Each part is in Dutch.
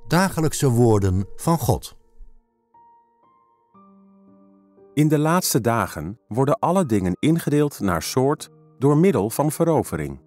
Dagelijkse woorden van God. In de laatste dagen worden alle dingen ingedeeld naar soort door middel van verovering.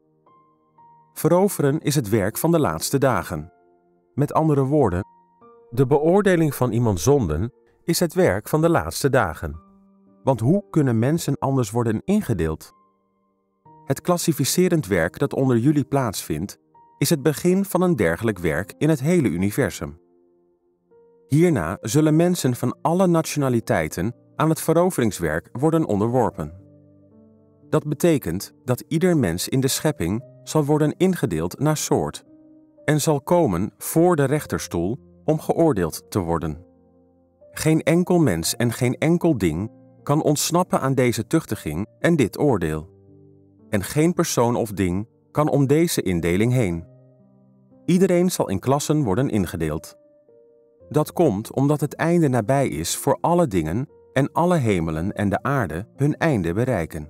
Veroveren is het werk van de laatste dagen. Met andere woorden, de beoordeling van iemands zonden is het werk van de laatste dagen. Want hoe kunnen mensen anders worden ingedeeld? Het klassificerend werk dat onder jullie plaatsvindt, is het begin van een dergelijk werk in het hele universum. Hierna zullen mensen van alle nationaliteiten aan het veroveringswerk worden onderworpen. Dat betekent dat ieder mens in de schepping zal worden ingedeeld naar soort en zal komen voor de rechterstoel om geoordeeld te worden. Geen enkel mens en geen enkel ding kan ontsnappen aan deze tuchtiging en dit oordeel. En geen persoon of ding kan om deze indeling heen. Iedereen zal in klassen worden ingedeeld. Dat komt omdat het einde nabij is voor alle dingen en alle hemelen en de aarde hun einde bereiken.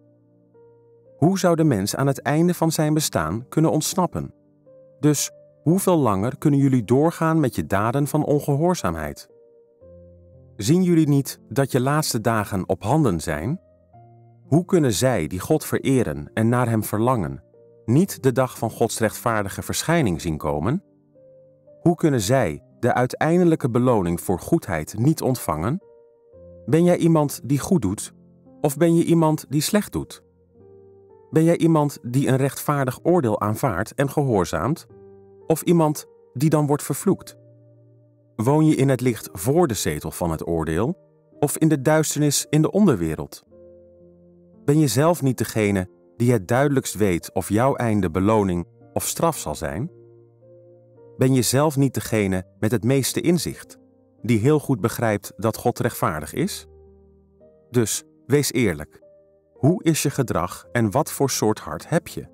Hoe zou de mens aan het einde van zijn bestaan kunnen ontsnappen? Dus hoeveel langer kunnen jullie doorgaan met je daden van ongehoorzaamheid? Zien jullie niet dat je laatste dagen op handen zijn? Hoe kunnen zij die God vereren en naar hem verlangen, niet de dag van Gods rechtvaardige verschijning zien komen? Hoe kunnen zij de uiteindelijke beloning voor goedheid niet ontvangen? Ben jij iemand die goed doet, of ben je iemand die slecht doet? Ben jij iemand die een rechtvaardig oordeel aanvaardt en gehoorzaamt, of iemand die dan wordt vervloekt? Woon je in het licht voor de zetel van het oordeel, of in de duisternis in de onderwereld? Ben je zelf niet degene die het duidelijkst weet of jouw einde beloning of straf zal zijn? Ben je zelf niet degene met het meeste inzicht, die heel goed begrijpt dat God rechtvaardig is? Dus wees eerlijk. Hoe is je gedrag en wat voor soort hart heb je?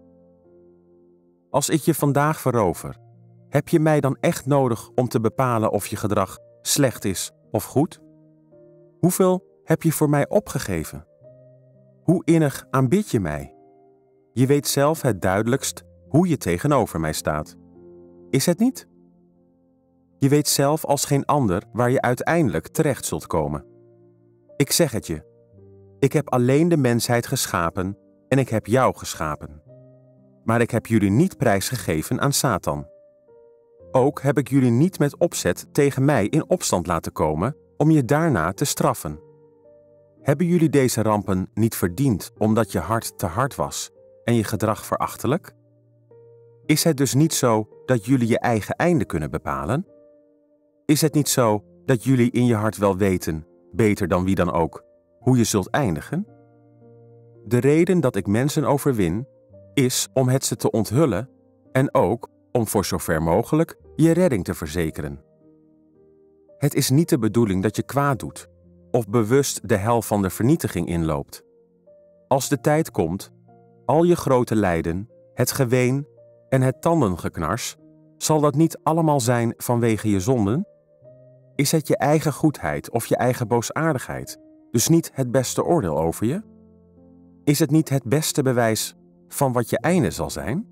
Als ik je vandaag verover, heb je mij dan echt nodig om te bepalen of je gedrag slecht is of goed? Hoeveel heb je voor mij opgegeven? Hoe innig aanbid je mij? Je weet zelf het duidelijkst hoe je tegenover mij staat. Is het niet? Je weet zelf als geen ander waar je uiteindelijk terecht zult komen. Ik zeg het je. Ik heb alleen de mensheid geschapen en ik heb jou geschapen. Maar ik heb jullie niet prijsgegeven aan Satan. Ook heb ik jullie niet met opzet tegen mij in opstand laten komen om je daarna te straffen. Hebben jullie deze rampen niet verdiend omdat je hart te hard was en je gedrag verachtelijk? Is het dus niet zo dat jullie je eigen einde kunnen bepalen? Is het niet zo dat jullie in je hart wel weten, beter dan wie dan ook, hoe je zult eindigen? De reden dat ik mensen overwin, is om het ze te onthullen en ook om voor zover mogelijk je redding te verzekeren. Het is niet de bedoeling dat je kwaad doet of bewust de hel van de vernietiging inloopt. Als de tijd komt, al je grote lijden, het geween en het tandengeknars, zal dat niet allemaal zijn vanwege je zonden? Is het je eigen goedheid of je eigen boosaardigheid, dus niet het beste oordeel over je? Is het niet het beste bewijs van wat je einde zal zijn?